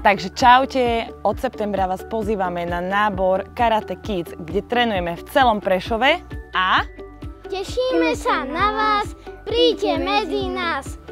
Takže čaute, od septembra vás pozývame na nábor Karate Kids, kde trénujeme v celom Prešove a tešíme sa na vás, príďte medzi nás.